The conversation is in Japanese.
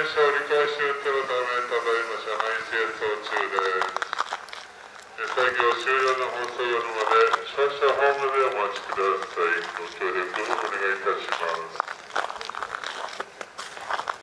車折り返し運転のため、ただいま車内清掃中です。作業終了の放送よるまで、少々ホームでお待ちください。ご協